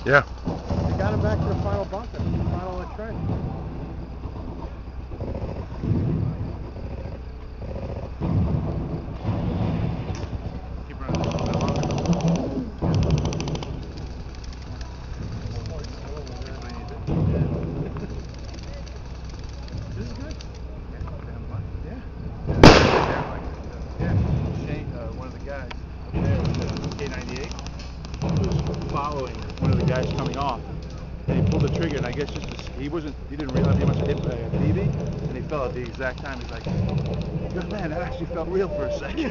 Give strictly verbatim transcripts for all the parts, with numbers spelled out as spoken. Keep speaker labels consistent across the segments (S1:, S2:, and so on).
S1: Yeah.
S2: We got him back to the final bunker, the final trench.
S3: Keep running this a little bit longer. This is good. Yeah, having fun. Yeah. Yeah. Shane, uh, one of the guys up there with the K ninety-eight was following one of the guys coming off, and he pulled the trigger, and I guess just to, he wasn't, he didn't realize he must have hit uh, B B, and he fell at the exact time. He's like, good man, that actually felt real for a second.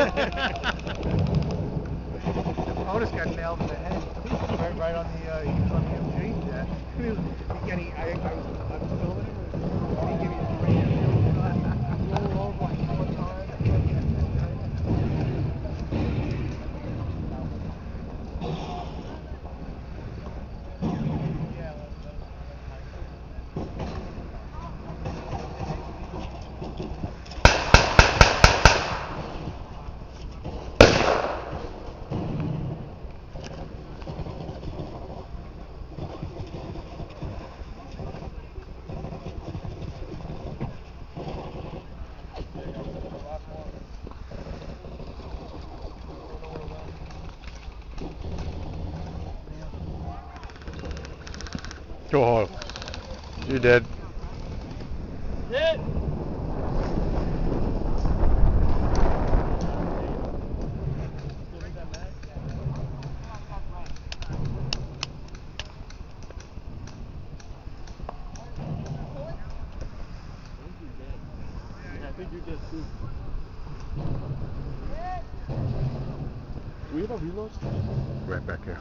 S2: Otis got nailed in the head, right, right on the, uh, he was on the M G. Yeah. He was, and he, I, I was, I was filming him, and he gave me a great roll over like four times.
S1: Oh, you're dead.
S2: Hit!
S3: I think you did too. Do we have a reload?
S1: Right back here.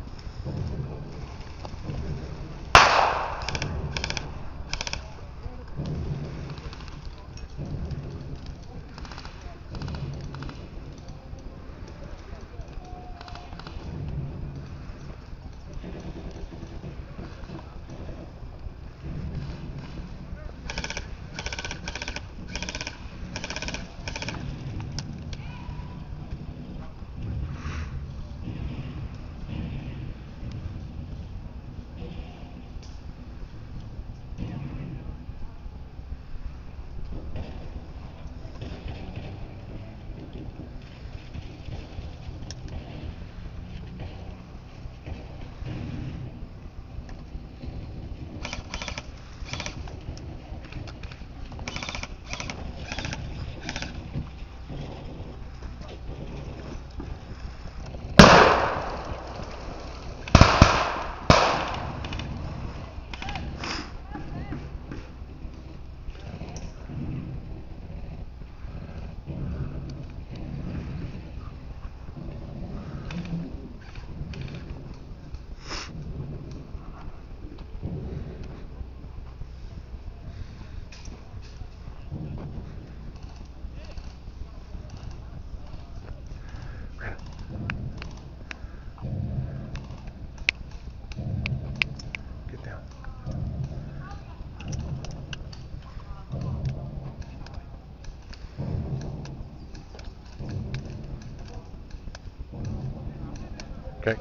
S1: Get down. Okay.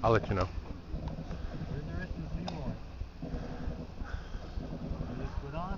S1: I'll let you know.
S2: Where's the rest of the seawater? Is this put on?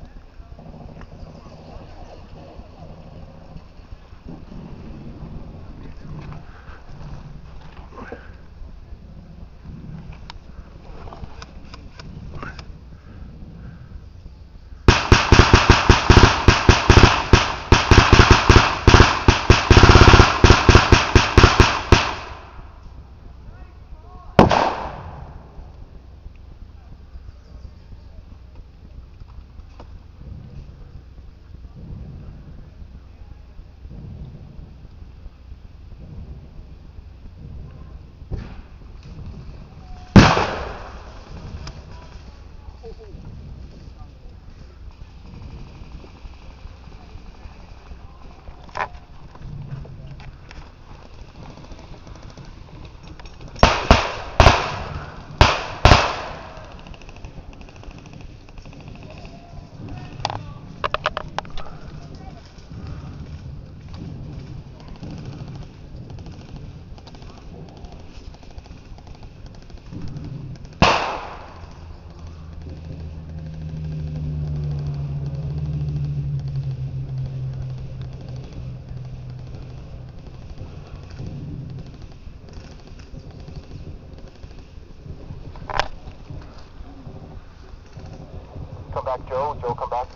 S4: Come back, Joe. Joe, come back.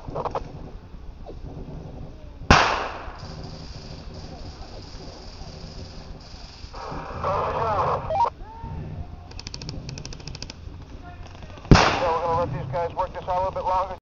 S4: Yeah, we're going to let these guys work this out a little bit longer.